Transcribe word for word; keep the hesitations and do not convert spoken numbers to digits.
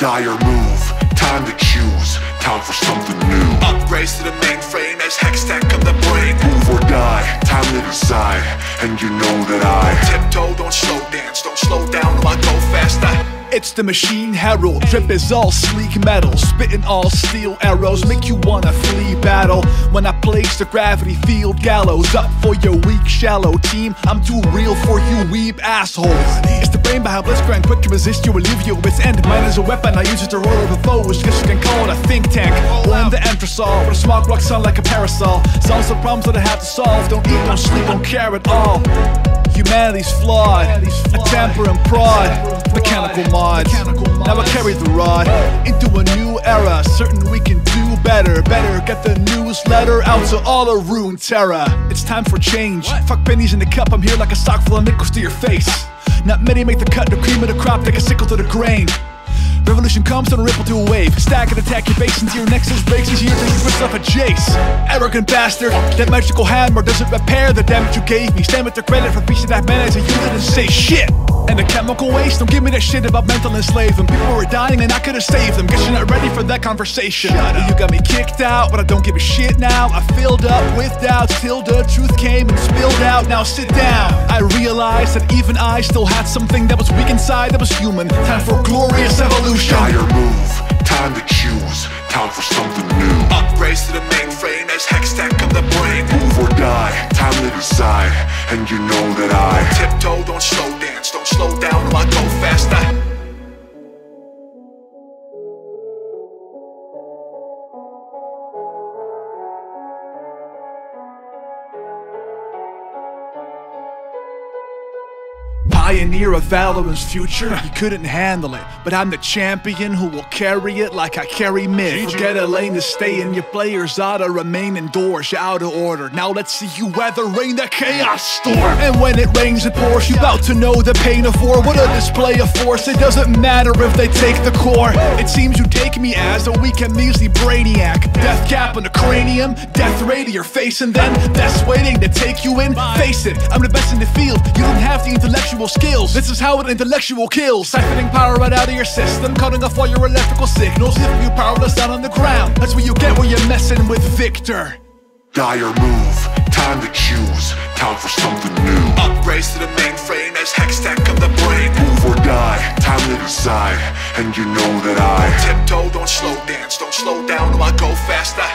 Dire move, time to choose, time for something new. Upgrades to the mainframe as Hextech on the brain. Move or die, time to decide, and you know that I tiptoe, don't slow dance, don't slow down, no I go faster. It's the Machine Herald, drip is all sleek metal, spitting all steel arrows, make you wanna flee battle. When I place the gravity field gallows up for your weak, shallow team, I'm too real for you weeb assholes. It's the brain behind Blitzcrank, quick to resist, you will leave you its end. Mine is a weapon, I use it to roll over foes, guess you can call it a think tank. Blame the Enthrosol, but a smog rock sound like a parasol. Solves the problems that I have to solve, don't eat, don't sleep, don't care at all. Humanity's flawed, a temper and prod, mechanical mods. Now I carry the rod into a new era, certain we can do better. Better get the newsletter out to all of Runeterra. It's time for change. Fuck pennies in the cup, I'm here like a sock full of nickels to your face. Not many make the cut, the cream of the crop, take a sickle to the grain. Revolution comes on a ripple to a wave. Stack and attack your base until your nexus breaks. Easier to give yourself a Jace. Arrogant bastard, that magical hammer doesn't repair the damage you gave me. Stand with the credit for piecing that man as a unit and say shit. And the chemical waste, don't give me that shit about mental enslavement. People were dying and I could've saved them. Guess you're not ready for that conversation. You got me kicked out, but I don't give a shit now. I filled up with doubts till the truth came and spilled out. Now sit down. I realized that even I still had something that was weak inside, that was human. Time for glorious evolution. Dire move, time to choose, time for something new. Upgrades to the mainframe as Hextech on the brain. Move or die, time to decide, and you know that I tiptoe, don't slow dance, don't slow down, no I go faster. Pioneer of Valorant's future, you couldn't handle it, but I'm the champion who will carry it like I carry myth. Forget a lane to stay in, your players oughta remain indoors, you're out of order. Now let's see you weathering the chaos storm. And when it rains and pours, you bout to know the pain of war. What a display of force, it doesn't matter if they take the core. It seems you take me as a weak and measly brainiac. Death cap on the cranium, death ray to your face, and then death's waiting to take you in. Face it, I'm the best in the field, you don't have the intellectual skills. This is how an intellectual kills. Siphoning power right out of your system, cutting off all your electrical signals, leaving you powerless down on the ground. That's what you get when you're messing with Victor. Dire move, time to choose, time for something new. Upgrades to the mainframe as Hextech on the brain. Move or die, time to decide, and you know that I tiptoe, don't slow dance, don't slow down, no I go faster.